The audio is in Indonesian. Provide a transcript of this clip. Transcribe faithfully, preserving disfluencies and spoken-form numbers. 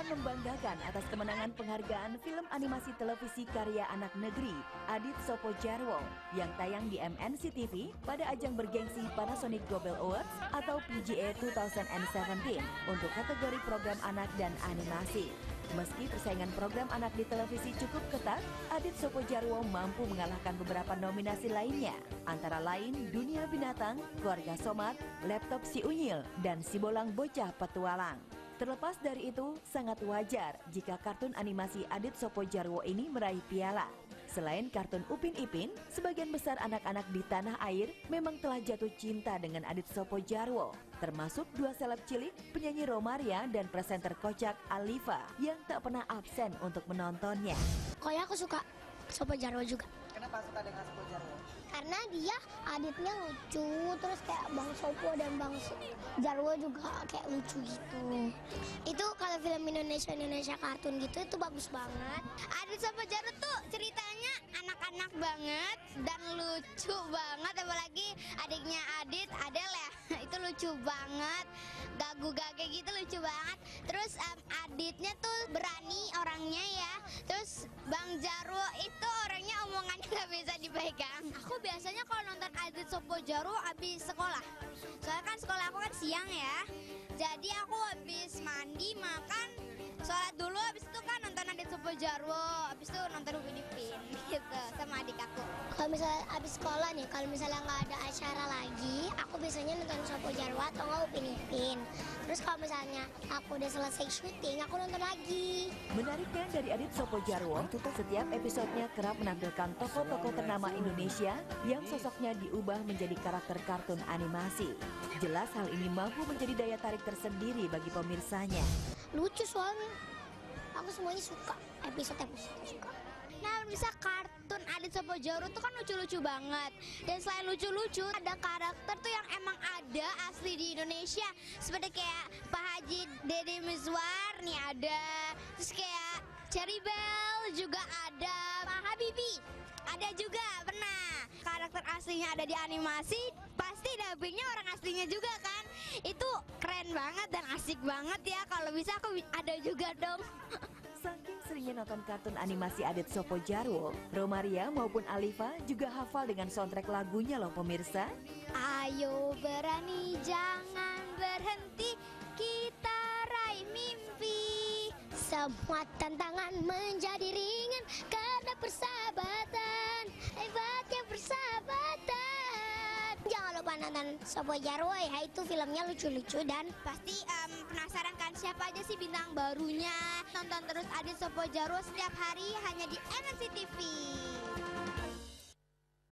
membanggakan atas kemenangan penghargaan film animasi televisi karya anak negeri Adit Sopo Jarwo yang tayang di M N C T V pada ajang bergengsi Panasonic Global Awards atau P G A dua ribu tujuh belas untuk kategori program anak dan animasi. Meski persaingan program anak di televisi cukup ketat, Adit Sopo Jarwo mampu mengalahkan beberapa nominasi lainnya, antara lain Dunia Binatang, Keluarga Somat, Laptop Si Unyil, dan Si Bolang Bocah Petualang. Terlepas dari itu, sangat wajar jika kartun animasi Adit Sopo Jarwo ini meraih piala. Selain kartun Upin Ipin, sebagian besar anak-anak di tanah air memang telah jatuh cinta dengan Adit Sopo Jarwo, termasuk dua seleb cilik, penyanyi Romaria dan presenter kocak Alifa yang tak pernah absen untuk menontonnya. Pokoknya aku suka Sopo Jarwo juga. Kenapa suka dengan Sopo Jarwo? Karena dia Aditnya lucu, terus kayak Bang Sopo dan Bang Jarwo juga kayak lucu gitu. Itu kalau film Indonesia Indonesia kartun gitu itu bagus banget. Adit Sopo Jarwo tuh ceritanya anak-anak banget dan lucu banget, apalagi adiknya Adit, Adel ya, itu lucu banget, gagu-gage gitu lucu banget. Terus um, Aditnya tuh berani orangnya ya, terus Bang Jarwo itu orangnya omongannya nggak bisa dipegang. Aku biasanya kalau nonton Adit Sopo Jarwo habis sekolah, soalnya kan sekolah aku kan siang ya, jadi aku habis mandi makan sholat dulu, habis itu kan nonton Adit Sopo Jarwo, habis itu nonton Upin Ipin gitu sama adik aku. Kalau misalnya habis sekolah nih, kalau misalnya nggak ada acara lagi, aku biasanya nonton Sopo Jarwo atau nggak Upin Ipin. Terus kalau misalnya aku udah selesai syuting, aku nonton lagi. Menariknya dari Adit Sopo Jarwo, setiap episodenya kerap menampilkan tokoh-tokoh ternama Indonesia yang sosoknya diubah menjadi karakter kartun animasi. Jelas hal ini mampu menjadi daya tarik tersendiri bagi pemirsanya. Lucu soalnya, aku semuanya suka, episode-episode suka. Nah, bisa kartun Adit Sopo Jarwo tuh kan lucu-lucu banget. Dan selain lucu-lucu, ada karakter tuh yang emang ada asli di Indonesia. Seperti kayak Pak Haji Dede Mizwar nih ada. Terus kayak Cherry Bell juga ada. Pak Habibie ada juga, pernah. Karakter aslinya ada di animasi, pasti dubbingnya orang aslinya juga kan. Itu keren banget dan asik banget ya. Kalau bisa aku ada juga dong. Saking seringnya nonton kartun animasi Adit Sopo Jarwo, Romaria maupun Alifa juga hafal dengan soundtrack lagunya loh pemirsa. Ayo berani jangan berhenti, kita raih mimpi. Semua tantangan menjadi ringan karena persahabatan, hebatnya persahabatan. Jangan lupa nonton Sopo Jarwo ya, itu filmnya lucu-lucu dan pasti um, penasaran kan siapa aja sih bintang barunya. Tonton terus Adit Sopo Jarwo setiap hari hanya di M N C T V.